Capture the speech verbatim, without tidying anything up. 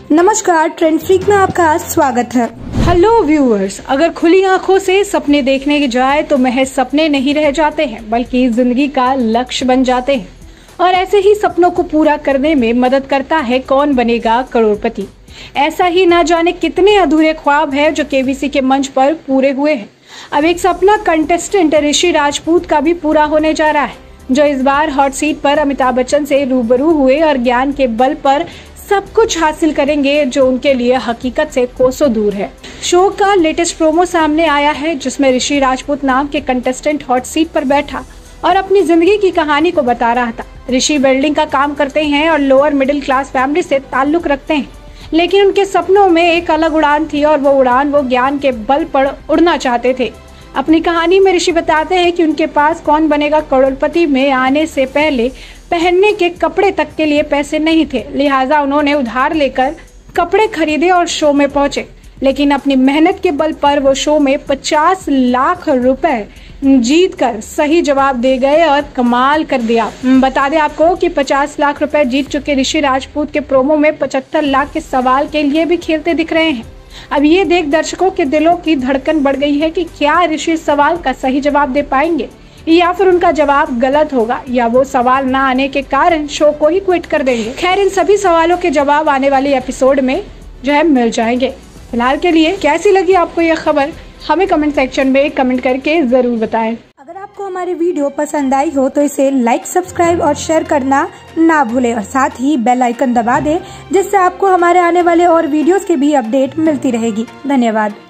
नमस्कार, trend freak में आपका स्वागत है। हेलो व्यूअर्स, अगर खुली आंखों से सपने देखने की जाए तो महज सपने नहीं रह जाते हैं बल्कि जिंदगी का लक्ष्य बन जाते हैं। और ऐसे ही सपनों को पूरा करने में मदद करता है कौन बनेगा करोड़पति। ऐसा ही ना जाने कितने अधूरे ख्वाब है जो केबीसी के मंच पर पूरे हुए हैं। अब एक सपना कंटेस्टेंट ऋषि राजपूत का भी पूरा होने जा रहा है, जो इस बार हॉट सीट पर अमिताभ बच्चन से रूबरू हुए और ज्ञान के बल पर सब कुछ हासिल करेंगे जो उनके लिए हकीकत से कोसों दूर है। शो का लेटेस्ट प्रोमो सामने आया है जिसमें ऋषि राजपूत नाम के कंटेस्टेंट हॉट सीट पर बैठा और अपनी जिंदगी की कहानी को बता रहा था। ऋषि वेल्डिंग का काम करते हैं और लोअर मिडिल क्लास फैमिली से ताल्लुक रखते हैं, लेकिन उनके सपनों में एक अलग उड़ान थी और वो उड़ान वो ज्ञान के बल पर उड़ना चाहते थे। अपनी कहानी में ऋषि बताते हैं कि उनके पास कौन बनेगा करोड़पति में आने से पहले पहनने के कपड़े तक के लिए पैसे नहीं थे, लिहाजा उन्होंने उधार लेकर कपड़े खरीदे और शो में पहुंचे। लेकिन अपनी मेहनत के बल पर वो शो में पचास लाख रुपए जीतकर सही जवाब दे गए और कमाल कर दिया। बता दें आपको कि पचास लाख रुपए जीत चुके ऋषि राजपूत के प्रोमो में पचहत्तर लाख के सवाल के लिए भी खेलते दिख रहे हैं। अब ये देख दर्शकों के दिलों की धड़कन बढ़ गई है कि क्या ऋषि इस सवाल का सही जवाब दे पाएंगे या फिर उनका जवाब गलत होगा या वो सवाल ना आने के कारण शो को ही क्विट कर देंगे। खैर, इन सभी सवालों के जवाब आने वाले एपिसोड में जो है मिल जाएंगे। फिलहाल के लिए कैसी लगी आपको यह खबर, हमें कमेंट सेक्शन में कमेंट करके जरूर बताएं। अगर आपको हमारी वीडियो पसंद आई हो तो इसे लाइक, सब्सक्राइब और शेयर करना ना भूलें और साथ ही बेल आइकन दबा दें, जिससे आपको हमारे आने वाले और वीडियोस की भी अपडेट मिलती रहेगी। धन्यवाद।